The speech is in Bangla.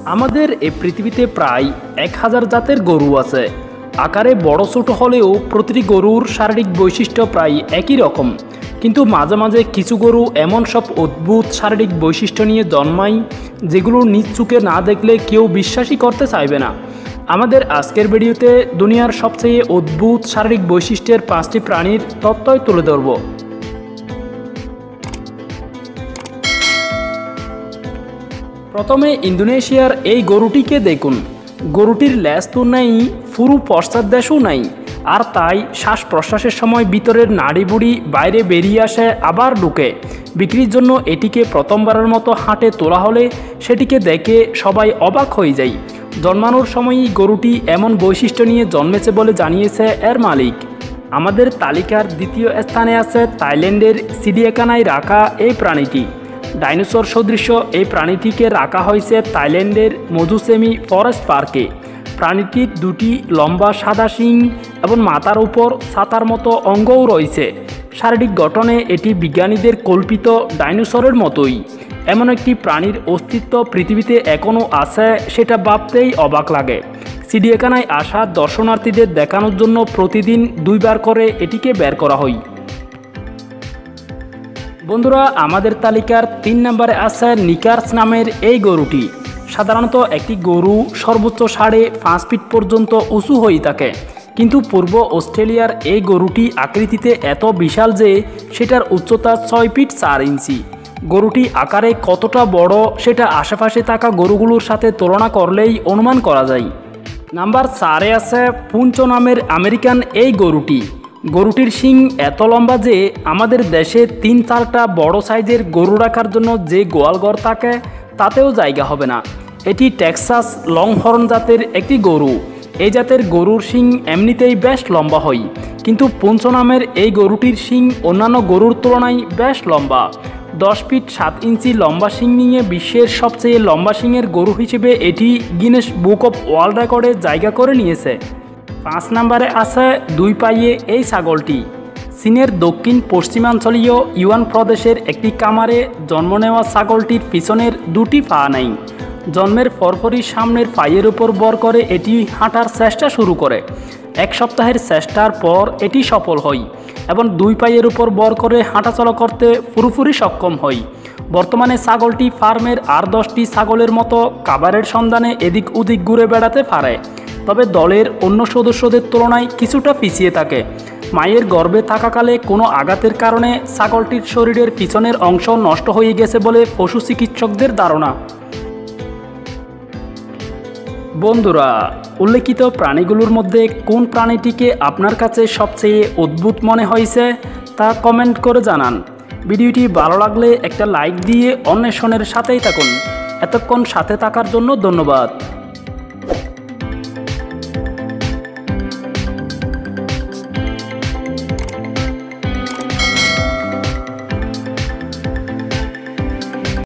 আমাদের এই পৃথিবীতে প্রায় 1000 জাতের গরু আছে। আকারে বড় ছোট হলেও প্রতিটি গরুর শারীরিক বৈশিষ্ট্য প্রায় একই রকম। কিন্তু মাঝে মাঝে কিছু গরু এমন সব অদ্ভুত শারীরিক বৈশিষ্ট্য নিয়ে জন্মায় যেগুলো নিজ চোখে না দেখলে কেউ বিশ্বাসই করতে চাইবে না। আমাদের আজকের ভিডিওতে দুনিয়ার সবচেয়ে অদ্ভুত শারীরিক বৈশিষ্ট্যের 5টি প্রাণীর তথ্যই তুলে ধরব। প্রথমে ইন্দোনেশিয়ার এই গরুটিকে দেখুন। গরুটির লেজ তো নেই, পুরো পশ্চাৎদেশও নাই, আর তাই শ্বাস প্রশ্বাসের সময় ভিতরের নাড়িবুড়ি বাইরে বেরিয়ে আসে আবার ঢুকে। বিক্রির জন্য এটিকে প্রথমবারের মতো হাটে তোলা হলে সেটিকে দেখে সবাই অবাক হয়ে যায়। জন্মানোর সময়ই গরুটি এমন বৈশিষ্ট্য নিয়ে জন্মেছে বলে জানিয়েছে এর মালিক। আমাদের তালিকার দ্বিতীয় স্থানে আছে থাইল্যান্ডের চিড়িয়াখানায় রাখা এই প্রাণীটি। ডাইনোসর সদৃশ এই প্রাণীটিকে রাখা হয়েছে থাইল্যান্ডের মধুসেমি ফরেস্ট পার্কে। প্রাণীটির দুটি লম্বা সাদা শিং এবং মাথার উপর ছাতার মতো অঙ্গও রয়েছে। শারীরিক গঠনে এটি বিজ্ঞানীদের কল্পিত ডাইনোসরের মতোই। এমন একটি প্রাণীর অস্তিত্ব পৃথিবীতে এখনও আছে সেটা ভাবতেই অবাক লাগে। চিড়িয়াখানায় আসা দর্শনার্থীদের দেখানোর জন্য প্রতিদিন 2 বার করে এটিকে বের করা হয়। বন্ধুরা, আমাদের তালিকার 3 নম্বরে আছে নিকার্স নামের এই গরুটি। সাধারণত একটি গরু সর্বোচ্চ 5.5 ফিট পর্যন্ত উঁচু হয়ে থাকে, কিন্তু পূর্ব অস্ট্রেলিয়ার এই গরুটি আকৃতিতে এত বিশাল যে সেটার উচ্চতা 6 ফিট 4 ইঞ্চি। গরুটি আকারে কতটা বড় সেটা আশেপাশে থাকা গরুগুলোর সাথে তুলনা করলেই অনুমান করা যায়। নাম্বার 4-এ আছে পুঞ্চো নামের আমেরিকান এই গরুটি। গরুটির শিং এত লম্বা যে আমাদের দেশে 3-4টা বড় সাইজের গরু রাখার জন্য যে গোয়ালঘর থাকে তাতেও জায়গা হবে না। এটি টেক্সাস লংহর্ন জাতের একটি গরু। এই জাতের গরুর শিং এমনিতেই বেশ লম্বা হয়, কিন্তু পুঞ্চো নামের এই গরুটির শিং অন্যান্য গরুর তুলনায় বেশ লম্বা। 10 ফিট 7 ইঞ্চি লম্বা শিং নিয়ে বিশ্বের সবচেয়ে লম্বা শিংয়ের গরু হিসেবে এটি গিনেস বুক অফ ওয়ার্ল্ড রেকর্ডে জায়গা করে নিয়েছে। 5 নম্বরে আছে 2 পাইয়ে এই ছাগলটি। চীনের দক্ষিণ পশ্চিমাঞ্চলীয় ইউয়ান প্রদেশের একটি খামারে জন্ম নেওয়া ছাগলটির পিছনের 2টি পা নাই। জন্মের পরপরই সামনের পায়ের উপর ভর করে এটি হাঁটার চেষ্টা শুরু করে। 1 সপ্তাহের চেষ্টার পর এটি সফল হয় এবং 2 পায়ের উপর ভর করে হাঁটাচলা করতে পুরোপুরি সক্ষম হয়। বর্তমানে ছাগলটি ফার্মের আর 10টি ছাগলের মতো খাবারের সন্ধানে এদিক ওদিক ঘুরে বেড়াতে পারে, তবে দলের অন্য সদস্যদের তুলনায় কিছুটা পিছিয়ে থাকে। মায়ের গর্ভে থাকাকালে কোনো আঘাতের কারণে ছাগলটির শরীরের পিছনের অংশ নষ্ট হয়ে গেছে বলে পশু চিকিৎসকদের ধারণা। বন্ধুরা, উল্লেখিত প্রাণীগুলোর মধ্যে কোন প্রাণীটিকে আপনার কাছে সবচেয়ে অদ্ভুত মনে হয়েছে তা কমেন্ট করে জানান। ভিডিওটি ভালো লাগলে একটা লাইক দিয়ে অন্বেষণের সাথেই থাকুন। এতক্ষণ সাথে থাকার জন্য ধন্যবাদ।